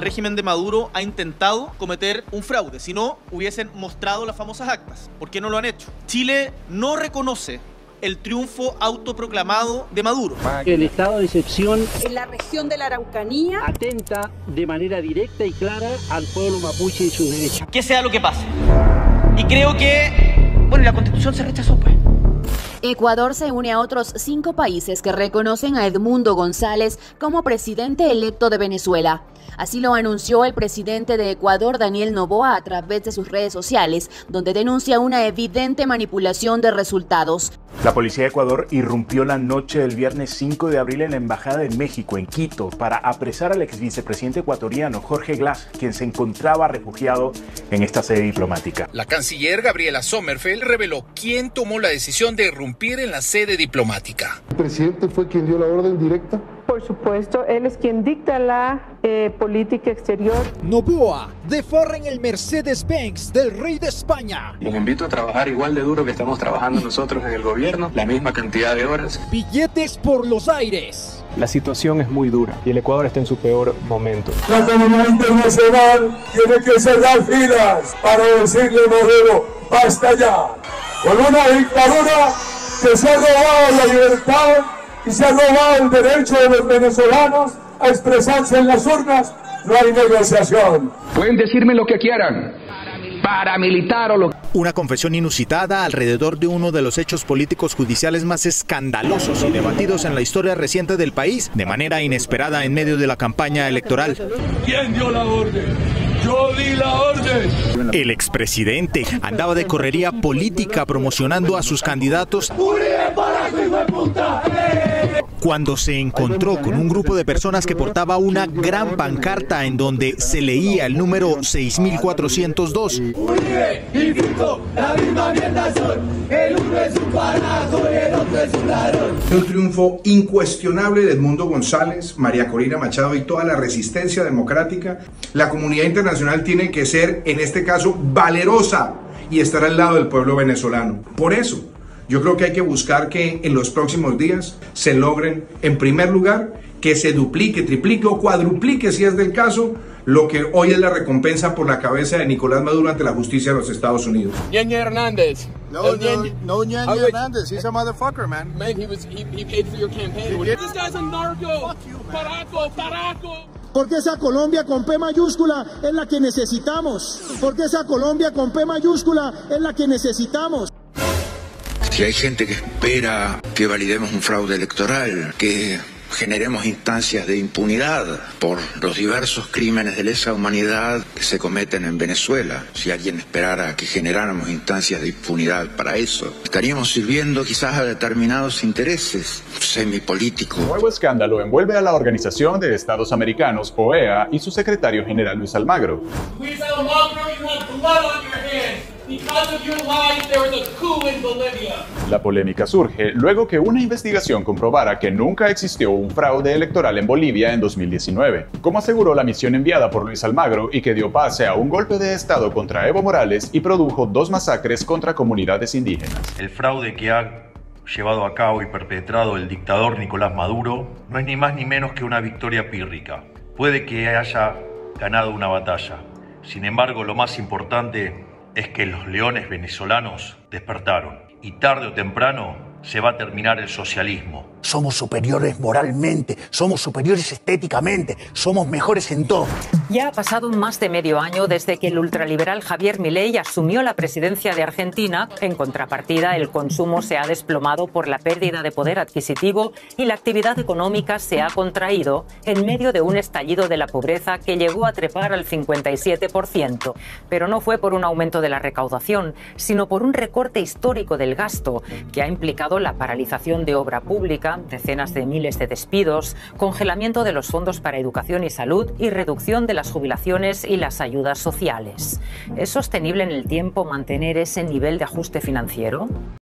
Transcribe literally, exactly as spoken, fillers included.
régimen de Maduro ha intentado cometer un fraude, si no hubiesen mostrado las famosas actas. ¿Por qué no lo han hecho? Chile no reconoce el triunfo autoproclamado de Maduro. El estado de excepción en la región de la Araucanía atenta de manera directa y clara al pueblo mapuche y sus derechos. Que sea lo que pase. Y creo que, bueno, la Constitución se rechazó, pues. Ecuador se une a otros cinco países que reconocen a Edmundo González como presidente electo de Venezuela. Así lo anunció el presidente de Ecuador, Daniel Noboa, a través de sus redes sociales, donde denuncia una evidente manipulación de resultados. La policía de Ecuador irrumpió la noche del viernes cinco de abril en la Embajada de México, en Quito, para apresar al ex vicepresidente ecuatoriano Jorge Glass, quien se encontraba refugiado en esta sede diplomática. La canciller Gabriela Sommerfeld reveló quién tomó la decisión de irrumpir en la sede diplomática. ¿El presidente fue quien dio la orden directa? Por supuesto, él es quien dicta la eh, política exterior. Noboa, deforren el Mercedes-Benz del rey de España. Los invito a trabajar igual de duro que estamos trabajando nosotros en el gobierno, la misma cantidad de horas. Billetes por los aires. La situación es muy dura y el Ecuador está en su peor momento. La comunidad internacional tiene que cerrar filas para decirle a Maduro, basta ya. Con una dictadura que se ha robado la libertad y se ha robado el derecho de los venezolanos a expresarse en las urnas, no hay negociación. Pueden decirme lo que quieran, paramilitar o lo que... Una confesión inusitada alrededor de uno de los hechos políticos judiciales más escandalosos y debatidos en la historia reciente del país, de manera inesperada en medio de la campaña electoral. ¿Quién dio la orden? Yo di la orden. El expresidente andaba de correría política promocionando a sus candidatos cuando se encontró con un grupo de personas que portaba una gran pancarta en donde se leía el número seis mil cuatrocientos dos. Un triunfo incuestionable de Edmundo González, María Corina Machado y toda la resistencia democrática. La comunidad internacional tiene que ser, en este caso, valerosa y estar al lado del pueblo venezolano. Por eso, yo creo que hay que buscar que en los próximos días se logren, en primer lugar, que se duplique, triplique o cuadruplique, si es del caso, lo que hoy es la recompensa por la cabeza de Nicolás Maduro ante la justicia de los Estados Unidos. Ñeñe Hernández. No, no, no Ñeñe Hernández. He's a motherfucker, man. Man, he was he, he paid for your campaign. This guy's a narco. Paraco, paraco. Porque esa Colombia con P mayúscula es la que necesitamos. Porque esa Colombia con P mayúscula es la que necesitamos. Si hay gente que espera que validemos un fraude electoral, que generemos instancias de impunidad por los diversos crímenes de lesa humanidad que se cometen en Venezuela, si alguien esperara que generáramos instancias de impunidad para eso, estaríamos sirviendo quizás a determinados intereses semipolíticos. Un nuevo escándalo envuelve a la Organización de Estados Americanos, O E A, y su secretario general Luis Almagro. Luis Almagro, you have blood on your hands. Because of your lies, there was a coup in Bolivia. La polémica surge luego que una investigación comprobara que nunca existió un fraude electoral en Bolivia en dos mil diecinueve, como aseguró la misión enviada por Luis Almagro y que dio pase a un golpe de Estado contra Evo Morales y produjo dos masacres contra comunidades indígenas. El fraude que ha llevado a cabo y perpetrado el dictador Nicolás Maduro no es ni más ni menos que una victoria pírrica. Puede que haya ganado una batalla. Sin embargo, lo más importante es que los leones venezolanos despertaron y tarde o temprano se va a terminar el socialismo. Somos superiores moralmente, somos superiores estéticamente, somos mejores en todo. Ya ha pasado más de medio año desde que el ultraliberal Javier Milei asumió la presidencia de Argentina. En contrapartida, el consumo se ha desplomado por la pérdida de poder adquisitivo y la actividad económica se ha contraído en medio de un estallido de la pobreza que llegó a trepar al cincuenta y siete por ciento. Pero no fue por un aumento de la recaudación, sino por un recorte histórico del gasto que ha implicado la paralización de obra pública, decenas de miles de despidos, congelamiento de los fondos para educación y salud y reducción de las jubilaciones y las ayudas sociales. ¿Es sostenible en el tiempo mantener ese nivel de ajuste financiero?